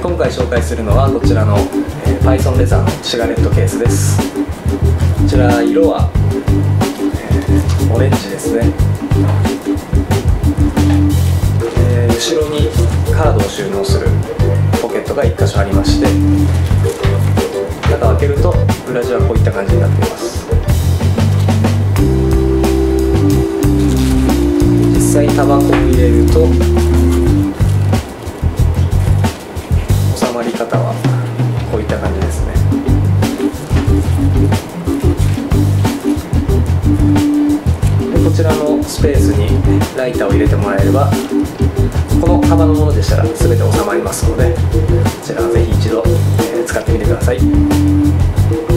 今回紹介するのはこちらの、Python レザーのシガレットケースです。こちら色は、オレンジですね。後ろにカードを収納するポケットが1箇所ありまして、中を開けると裏地はこういった感じになっています。実際タバコを入れると収まり方はこういった感じですね。でこちらのスペースにライターを入れてもらえれば、この幅のものでしたら全て収まりますので、こちらはぜひ一度、使ってみてください。